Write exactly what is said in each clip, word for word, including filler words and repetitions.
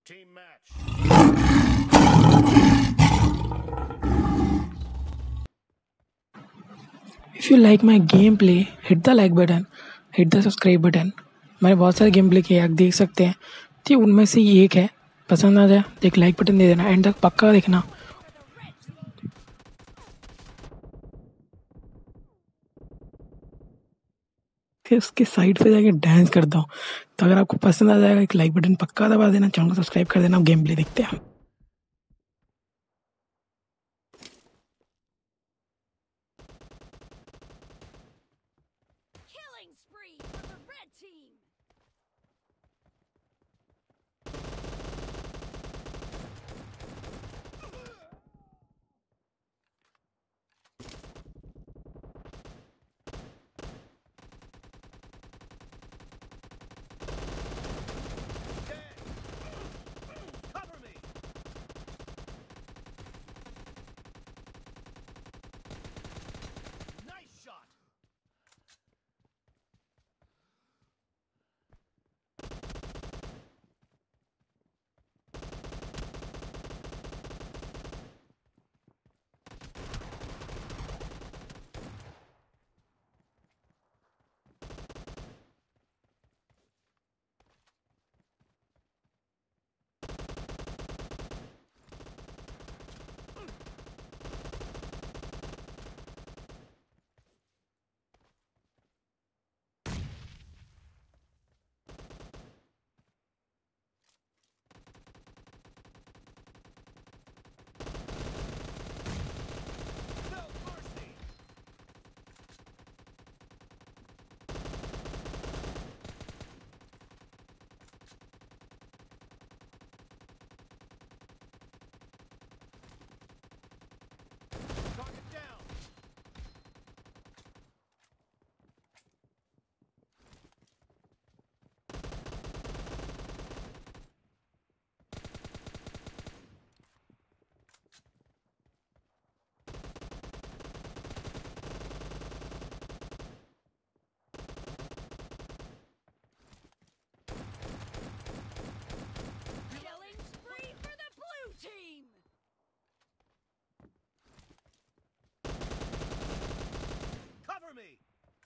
Team match. If you like my gameplay, hit the like button, hit the subscribe button. मैंने बहुत सारे game play किए आप देख सकते हैं तो उनमें से ये एक है पसंद आ जाए तो एक लाइक बटन दे देना एंड तक पक्का देखना फिर उसके साइड पे जाके डांस करता हूँ तो अगर आपको पसंद आ जाएगा एक लाइक बटन पक्का दबा देना चैनल को सब्सक्राइब कर देना गेम प्ले देखते हैं Killing spree for the red team! Cover me. Nice shot. No mercy. Target down. Killing spree for the blue team! Cover me.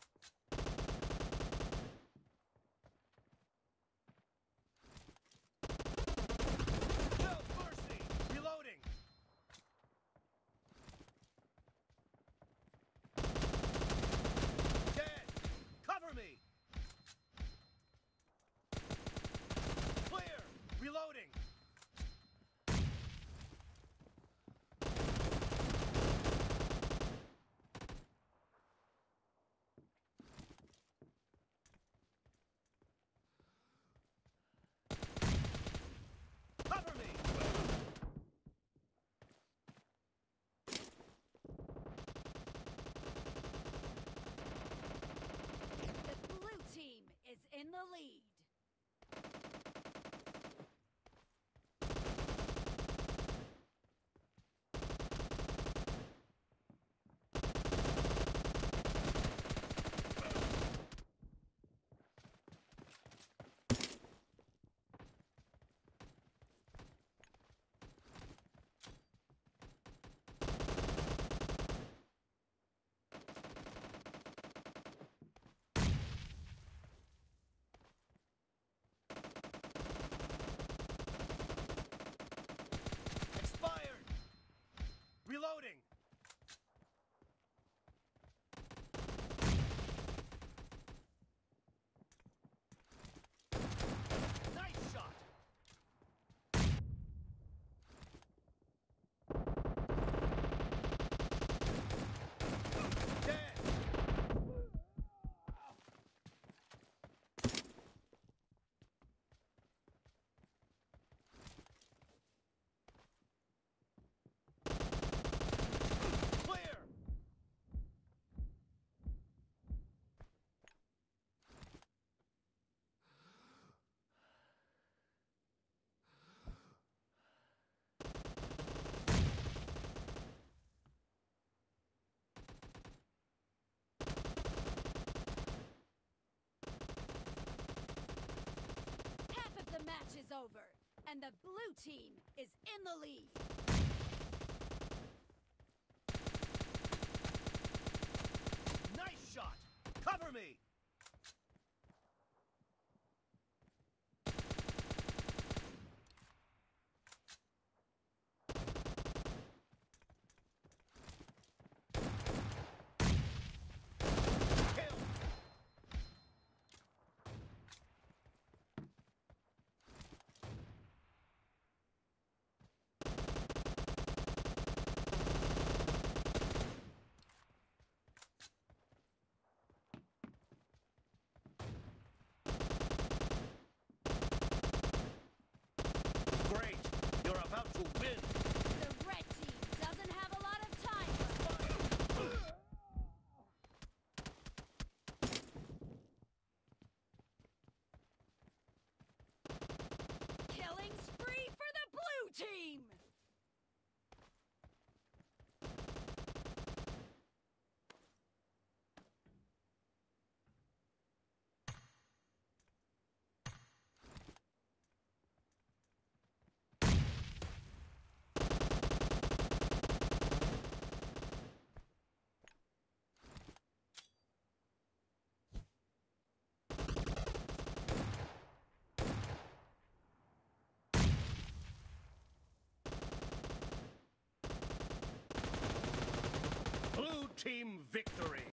No mercy. Reloading. Dead. Cover me. Clear. Reloading. Cover me. The blue team is in the lead. Expired. Reloading. Nice shot. Dead. Clear. Half of the match is over, And the blue team is in the lead. Nice shot! Cover me! Kill! Great! You're about to win! The red team doesn't have a lot of time left. Killing spree for the blue team. Blue team victory!